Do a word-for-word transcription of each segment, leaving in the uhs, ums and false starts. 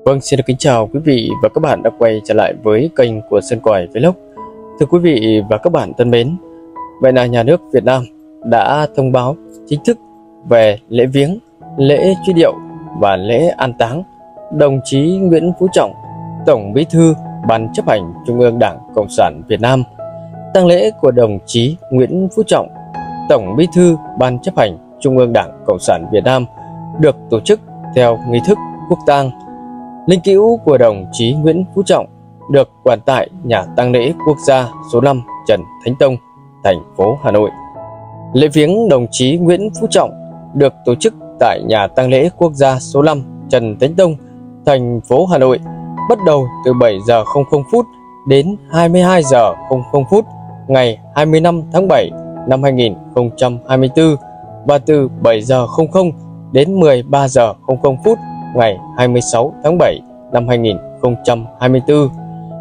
Vâng, xin được kính chào quý vị và các bạn đã quay trở lại với kênh của Sơn Còi Vlog. Thưa quý vị và các bạn thân mến, vậy là nhà nước Việt Nam đã thông báo chính thức về lễ viếng, lễ truy điệu và lễ an táng đồng chí Nguyễn Phú Trọng, Tổng Bí thư Ban Chấp hành Trung ương Đảng Cộng sản Việt Nam. Tang lễ của đồng chí Nguyễn Phú Trọng, Tổng Bí thư Ban Chấp hành Trung ương Đảng Cộng sản Việt Nam được tổ chức theo nghi thức quốc tang. Linh cữu của đồng chí Nguyễn Phú Trọng được quản tại nhà tang lễ quốc gia số năm Trần Thánh Tông, thành phố Hà Nội. Lễ viếng đồng chí Nguyễn Phú Trọng được tổ chức tại nhà tang lễ quốc gia số năm Trần Thánh Tông, thành phố Hà Nội, bắt đầu từ bảy giờ không không phút đến hai mươi hai giờ không không phút ngày hai mươi lăm tháng bảy năm hai nghìn không trăm hai mươi tư và từ bảy giờ không không đến mười ba giờ không không phút ngày hai mươi sáu tháng bảy năm hai nghìn không trăm hai mươi tư.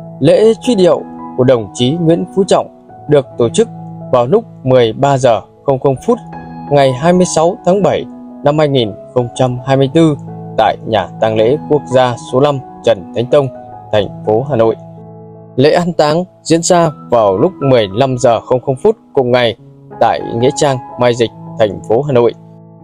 Lễ truy điệu của đồng chí Nguyễn Phú Trọng được tổ chức vào lúc mười ba giờ không không phút ngày hai mươi sáu tháng bảy năm hai nghìn không trăm hai mươi tư tại nhà tang lễ quốc gia số năm Trần Thánh Tông, thành phố Hà Nội. Lễ an táng diễn ra vào lúc mười lăm giờ không không phút cùng ngày tại nghĩa trang Mai Dịch, thành phố Hà Nội.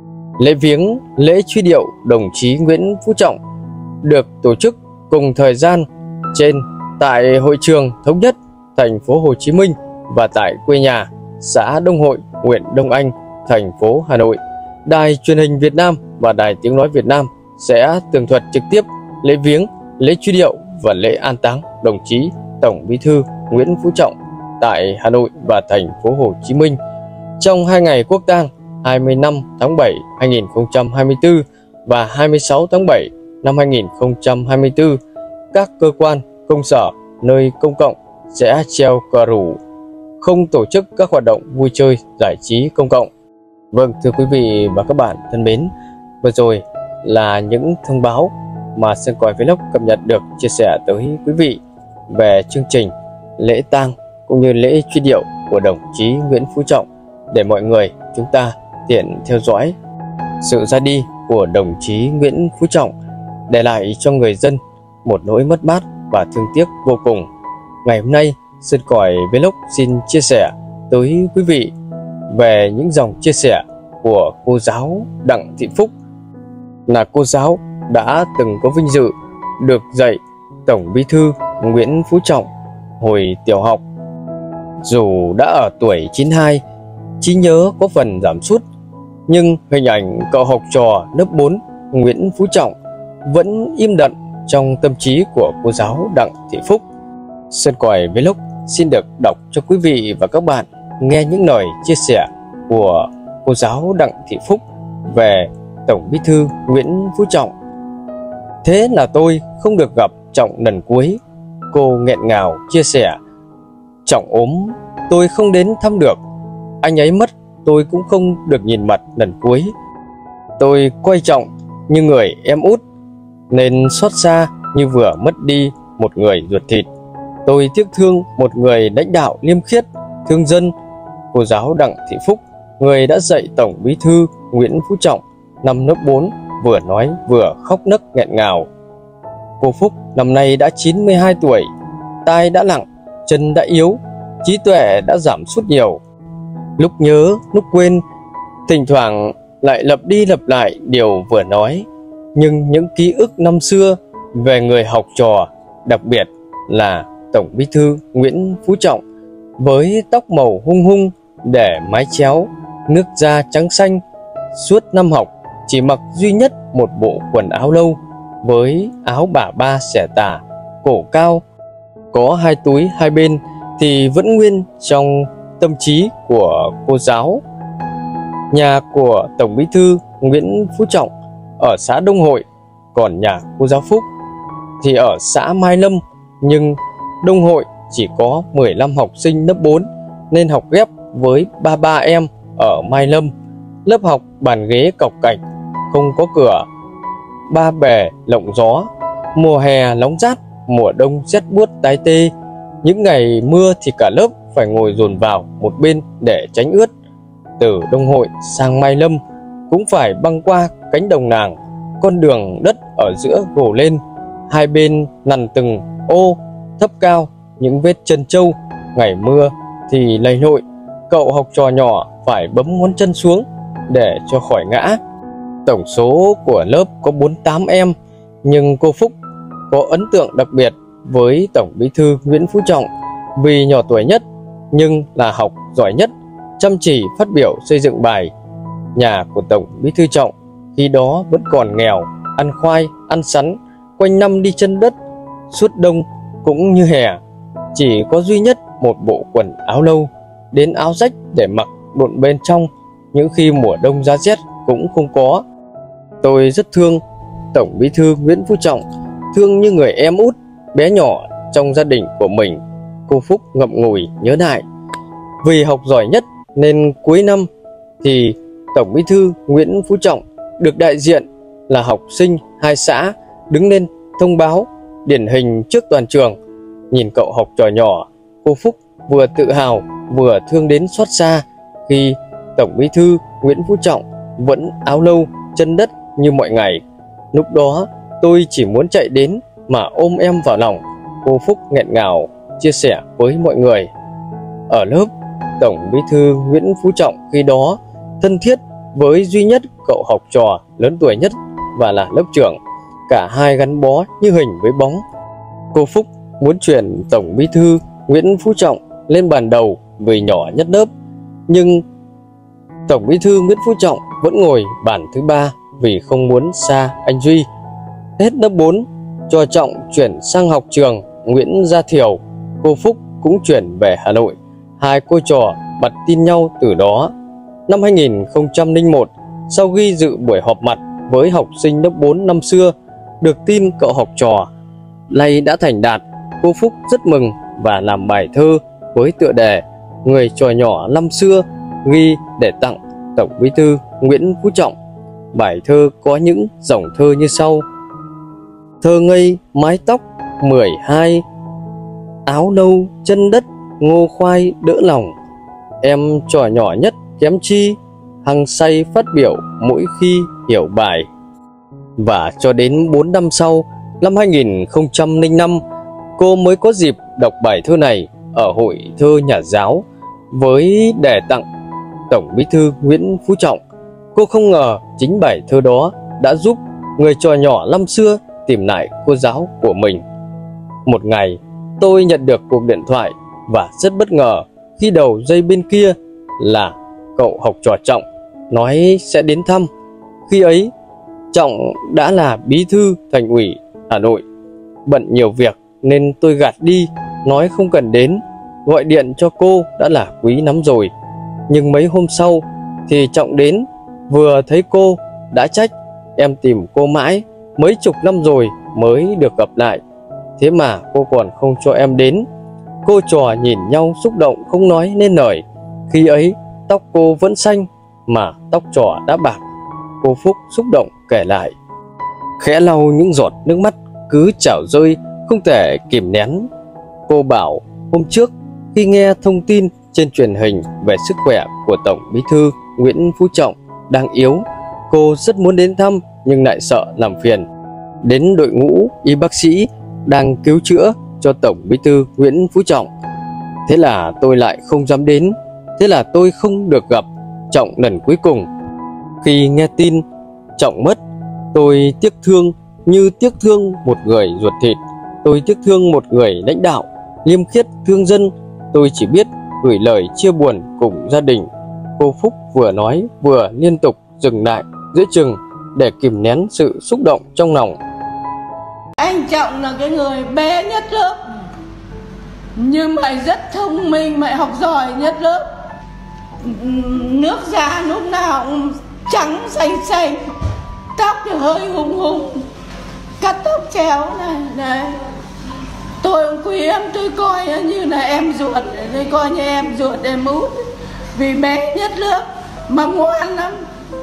Lễ viếng, lễ truy điệu đồng chí Nguyễn Phú Trọng được tổ chức cùng thời gian trên tại hội trường Thống Nhất, thành phố Hồ Chí Minh và tại quê nhà xã Đông Hội, huyện Đông Anh, thành phố Hà Nội. Đài Truyền hình Việt Nam và Đài Tiếng nói Việt Nam sẽ tường thuật trực tiếp lễ viếng, lễ truy điệu và lễ an táng đồng chí Tổng Bí thư Nguyễn Phú Trọng tại Hà Nội và thành phố Hồ Chí Minh trong hai ngày quốc tang hai mươi lăm tháng bảy năm hai nghìn không trăm hai mươi tư và hai mươi sáu tháng bảy năm hai nghìn không trăm hai mươi tư. Các cơ quan, công sở, nơi công cộng sẽ treo cờ rủ, không tổ chức các hoạt động vui chơi, giải trí công cộng. Vâng, thưa quý vị và các bạn thân mến, vừa rồi là những thông báo mà Sơn Còi Vlog cập nhật được chia sẻ tới quý vị về chương trình lễ tang cũng như lễ truy điệu của đồng chí Nguyễn Phú Trọng, để mọi người chúng ta tiện theo dõi sự ra đi của đồng chí Nguyễn Phú Trọng, để lại cho người dân một nỗi mất mát và thương tiếc vô cùng. Ngày hôm nay, Sơn Còi Vlog xin chia sẻ tới quý vị về những dòng chia sẻ của cô giáo Đặng Thị Phúc, là cô giáo đã từng có vinh dự được dạy Tổng Bí thư Nguyễn Phú Trọng hồi tiểu học. Dù đã ở tuổi chín mươi hai, trí nhớ có phần giảm sút, nhưng hình ảnh cậu học trò lớp bốn Nguyễn Phú Trọng vẫn im đậm trong tâm trí của cô giáo Đặng Thị Phúc. Sơn Còi Vlog xin được đọc cho quý vị và các bạn nghe những lời chia sẻ của cô giáo Đặng Thị Phúc về Tổng Bí thư Nguyễn Phú Trọng. Thế là tôi không được gặp Trọng lần cuối, cô nghẹn ngào chia sẻ. Trọng ốm, tôi không đến thăm được. Anh ấy mất, tôi cũng không được nhìn mặt lần cuối. Tôi coi Trọng như người em út, nên xót xa như vừa mất đi một người ruột thịt. Tôi tiếc thương một người lãnh đạo liêm khiết, thương dân. Cô giáo Đặng Thị Phúc, người đã dạy Tổng Bí thư Nguyễn Phú Trọng năm lớp bốn, vừa nói vừa khóc nấc nghẹn ngào. Cô Phúc năm nay đã chín mươi hai tuổi, tai đã nặng, chân đã yếu, trí tuệ đã giảm sút nhiều. Lúc nhớ, lúc quên, thỉnh thoảng lại lặp đi lặp lại điều vừa nói. Nhưng những ký ức năm xưa về người học trò, đặc biệt là Tổng Bí thư Nguyễn Phú Trọng, với tóc màu hung hung, để mái chéo, nước da trắng xanh, suốt năm học chỉ mặc duy nhất một bộ quần áo lâu, với áo bà ba xẻ tà, cổ cao, có hai túi hai bên, thì vẫn nguyên trong tâm trí của cô giáo. Nhà của Tổng Bí thư Nguyễn Phú Trọng ở xã Đông Hội, còn nhà cô giáo Phúc thì ở xã Mai Lâm, nhưng Đông Hội chỉ có mười lăm học sinh lớp bốn nên học ghép với ba mươi ba em ở Mai Lâm. Lớp học bàn ghế cọc cạch, không có cửa, ba bề lộng gió, mùa hè nóng rát, mùa đông rét buốt tái tê. Những ngày mưa thì cả lớp phải ngồi dồn vào một bên để tránh ướt. Từ Đông Hội sang Mai Lâm cũng phải băng qua cánh đồng nàng, con đường đất ở giữa gồ lên, hai bên nằm từng ô thấp cao, những vết chân trâu. Ngày mưa thì lầy lội, cậu học trò nhỏ phải bấm ngón chân xuống để cho khỏi ngã. Tổng số của lớp có bốn mươi tám em, nhưng cô Phúc có ấn tượng đặc biệt với Tổng Bí thư Nguyễn Phú Trọng vì nhỏ tuổi nhất nhưng là học giỏi nhất, chăm chỉ phát biểu xây dựng bài. Nhà của Tổng Bí thư Trọng khi đó vẫn còn nghèo, ăn khoai, ăn sắn, quanh năm đi chân đất, suốt đông cũng như hè. Chỉ có duy nhất một bộ quần áo lâu, đến áo rách để mặc độn bên trong, những khi mùa đông giá rét cũng không có. Tôi rất thương Tổng Bí thư Nguyễn Phú Trọng, thương như người em út bé nhỏ trong gia đình của mình. Cô Phúc ngậm ngùi nhớ lại. Vì học giỏi nhất nên cuối năm thì Tổng Bí thư Nguyễn Phú Trọng được đại diện là học sinh hai xã đứng lên thông báo điển hình trước toàn trường. Nhìn cậu học trò nhỏ, cô Phúc vừa tự hào vừa thương đến xót xa khi Tổng Bí thư Nguyễn Phú Trọng vẫn áo lâu chân đất như mọi ngày. Lúc đó tôi chỉ muốn chạy đến mà ôm em vào lòng, cô Phúc nghẹn ngào chia sẻ với mọi người. Ở lớp, Tổng Bí thư Nguyễn Phú Trọng khi đó thân thiết với duy nhất cậu học trò lớn tuổi nhất và là lớp trưởng. Cả hai gắn bó như hình với bóng. Cô Phúc muốn chuyển Tổng Bí thư Nguyễn Phú Trọng lên bàn đầu vì nhỏ nhất lớp, nhưng Tổng Bí thư Nguyễn Phú Trọng vẫn ngồi bàn thứ ba vì không muốn xa anh Duy. Hết lớp bốn, cho Trọng chuyển sang học trường Nguyễn Gia Thiều. Cô Phúc cũng chuyển về Hà Nội. Hai cô trò bật tin nhau từ đó. Năm hai nghìn không trăm lẻ một, sau khi dự buổi họp mặt với học sinh lớp bốn năm xưa, được tin cậu học trò nay đã thành đạt, cô Phúc rất mừng và làm bài thơ với tựa đề Người trò nhỏ năm xưa ghi để tặng Tổng Bí thư Nguyễn Phú Trọng. Bài thơ có những dòng thơ như sau: thơ ngây mái tóc mười hai, áo nâu chân đất ngô khoai đỡ lòng, em trò nhỏ nhất kém chi, hăng say phát biểu mỗi khi hiểu bài. Và cho đến bốn năm sau, năm hai nghìn không trăm lẻ năm, cô mới có dịp đọc bài thơ này ở hội thơ nhà giáo với đề tặng Tổng Bí thư Nguyễn Phú Trọng. Cô không ngờ chính bài thơ đó đã giúp người trò nhỏ năm xưa tìm lại cô giáo của mình. Một ngày, tôi nhận được cuộc điện thoại và rất bất ngờ khi đầu dây bên kia là cậu học trò Trọng nói sẽ đến thăm. Khi ấy, Trọng đã là bí thư Thành ủy Hà Nội, bận nhiều việc nên tôi gạt đi, nói không cần đến. Gọi điện cho cô đã là quý lắm rồi. Nhưng mấy hôm sau thì Trọng đến, vừa thấy cô đã trách em tìm cô mãi, mấy chục năm rồi mới được gặp lại, thế mà cô còn không cho em đến. Cô trò nhìn nhau xúc động không nói nên lời. Khi ấy tóc cô vẫn xanh mà tóc trò đã bạc. Cô Phúc xúc động kể lại, khẽ lau những giọt nước mắt cứ trào rơi không thể kìm nén. Cô bảo hôm trước khi nghe thông tin trên truyền hình về sức khỏe của Tổng Bí thư Nguyễn Phú Trọng đang yếu, cô rất muốn đến thăm nhưng lại sợ làm phiền đến đội ngũ y bác sĩ đang cứu chữa cho Tổng Bí thư Nguyễn Phú Trọng. Thế là tôi lại không dám đến. Thế là tôi không được gặp Trọng lần cuối cùng. Khi nghe tin Trọng mất, tôi tiếc thương như tiếc thương một người ruột thịt. Tôi tiếc thương một người lãnh đạo liêm khiết thương dân. Tôi chỉ biết gửi lời chia buồn cùng gia đình. Cô Phúc vừa nói vừa liên tục dừng lại giữa chừng để kìm nén sự xúc động trong lòng. Anh Trọng là cái người bé nhất lớp, nhưng mà rất thông minh, mà học giỏi nhất lớp. Nước da lúc nào cũng trắng xanh xanh, tóc thì hơi hung hung, cắt tóc chéo này này. Tôi quý em, tôi coi như là em ruột, tôi coi như em ruột em út, vì bé nhất lớp mà ngoan lắm.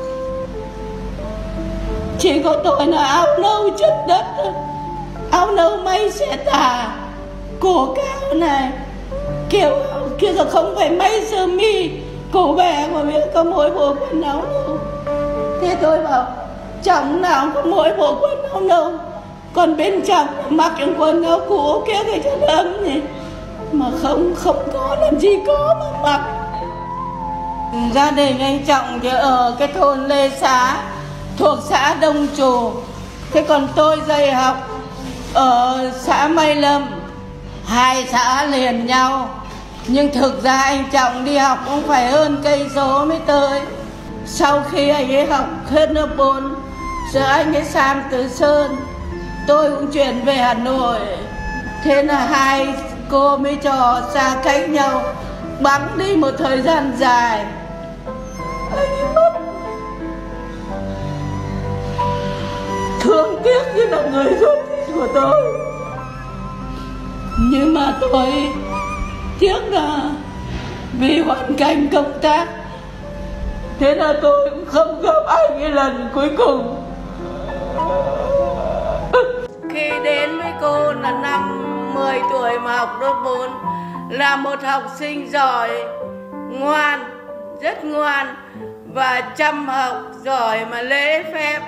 Chỉ có tôi là áo nâu chất đất, áo nâu may xe tà, cổ cao này, kiểu kia là không phải may sơ mi, cổ bè mà biết có mỗi bộ quần áo nâu. Thế tôi bảo Trọng nào có mỗi bộ quần áo nâu, Còn bên trong mặc những quần áo cũ kia thì cho ấm nhỉ, mà không không có làm gì có mà mặc. Gia đình anh Trọng thì ở cái thôn Lê Xá thuộc xã Đông Trù, thế còn tôi dạy học ở xã Mai Lâm, hai xã liền nhau. Nhưng thực ra anh Trọng đi học cũng phải hơn cây số mới tới. Sau khi anh ấy học hết lớp bốn, giờ anh ấy sang Từ Sơn, tôi cũng chuyển về Hà Nội. Thế là hai cô mới trò xa cách nhau, bẵng đi một thời gian dài. Anh ấy mất. Thương tiếc như là người ruột thịt của tôi. Nhưng mà tôi tiếc là vì hoàn cảnh công tác, thế là tôi cũng không gặp anh ấy lần cuối cùng. Khi đến với cô là năm mười tuổi mà học lớp bốn, là một học sinh giỏi, ngoan, rất ngoan và chăm học, giỏi mà lễ phép,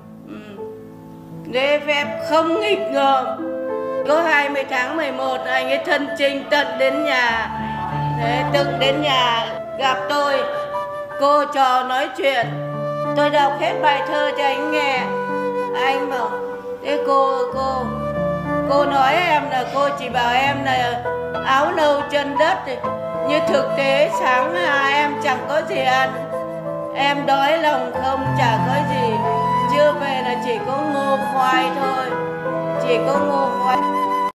lễ phép không nghịch ngợm. Có hai mươi tháng mười một anh ấy thân chinh tận đến nhà, thế từng đến nhà gặp tôi, cô trò nói chuyện, tôi đọc hết bài thơ cho anh nghe. Anh bảo thế cô cô cô nói em là cô chỉ bảo em là áo nâu chân đất, như thực tế sáng nay em chẳng có gì ăn, em đói lòng không chả có gì, chưa về là chỉ có ngô khoai thôi, chỉ có ngô khoai.